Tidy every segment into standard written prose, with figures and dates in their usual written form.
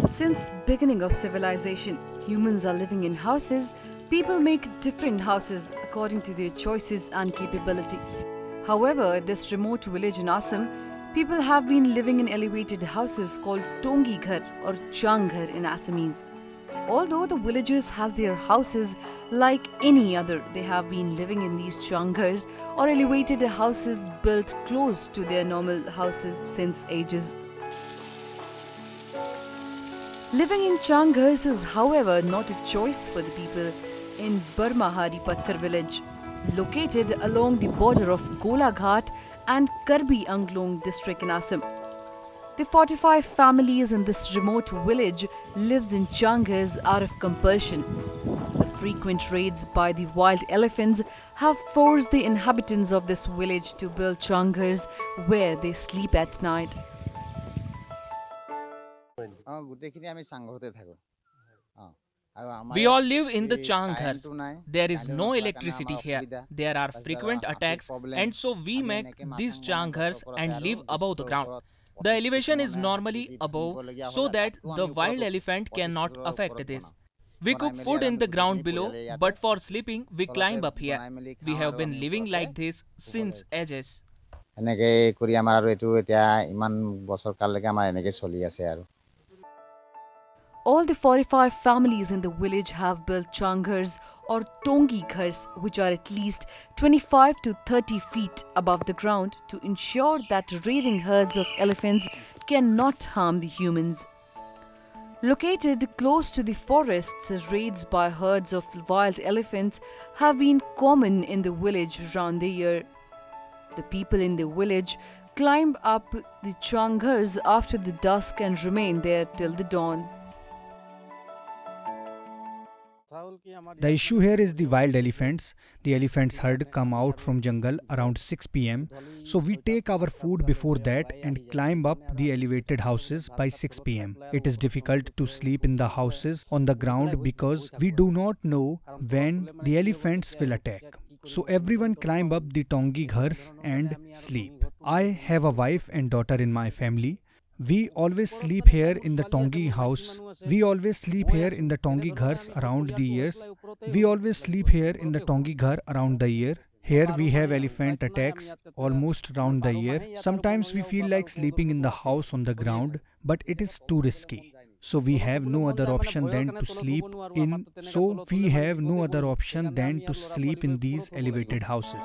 Since beginning of civilization, humans are living in houses. People make different houses according to their choices and capability. However, at this remote village in Assam, people have been living in elevated houses called Tongi Ghar or Changhar in Assamese. Although the villagers has their houses like any other, they have been living in these changhars or elevated houses built close to their normal houses since ages. Living in changhars is, however, not a choice for the people in Barmahari Patthar village, located along the border of Golaghat and Karbi Anglong district in Assam. The 45 families in this remote village lives in changhars out of compulsion. The frequent raids by the wild elephants have forced the inhabitants of this village to build changhars where they sleep at night. We all live in the changhars. There is no electricity here. There are frequent attacks, and so we make these changhars and live above the ground. The elevation is normally above so that the wild elephant cannot affect this. We cook food in the ground below, but for sleeping we climb up here. We have been living like this since ages. All the 45 families in the village have built changhars or tongi ghars, which are at least 25 to 30 feet above the ground to ensure that raiding herds of elephants cannot harm the humans. Located close to the forests, raids by herds of wild elephants have been common in the village around the year. The people in the village climb up the changhars after the dusk and remain there till the dawn. The issue here is the wild elephants. The elephants herd come out from jungle around 6 p.m. So we take our food before that and climb up the elevated houses by 6 p.m. It is difficult to sleep in the houses on the ground because we do not know when the elephants will attack. So everyone climb up the tongi ghars and sleep. I have a wife and daughter in my family. We always sleep here in the tongi house. We always sleep here in the tongi ghars around the years. We always sleep here in the tongi ghar around the year. Here we have elephant attacks almost around the year. Sometimes we feel like sleeping in the house on the ground, but it is too risky. So we have no other option than to sleep in. These elevated houses.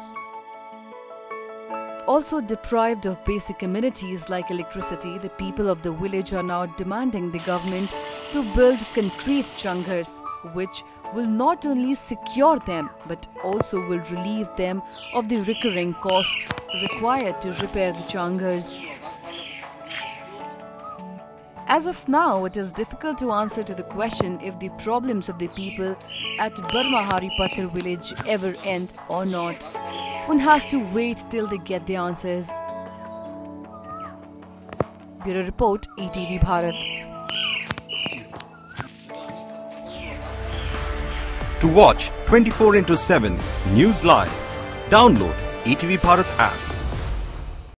Also deprived of basic amenities like electricity, the people of the village are now demanding the government to build concrete changhars, which will not only secure them but also will relieve them of the recurring cost required to repair the changhars. As of now, it is difficult to answer to the question if the problems of the people at Barmahari Patthar village ever end or not. One has to wait till they get the answers. Bureau Report, ETV Bharat. To watch 24/7 News Live, download ETV Bharat app.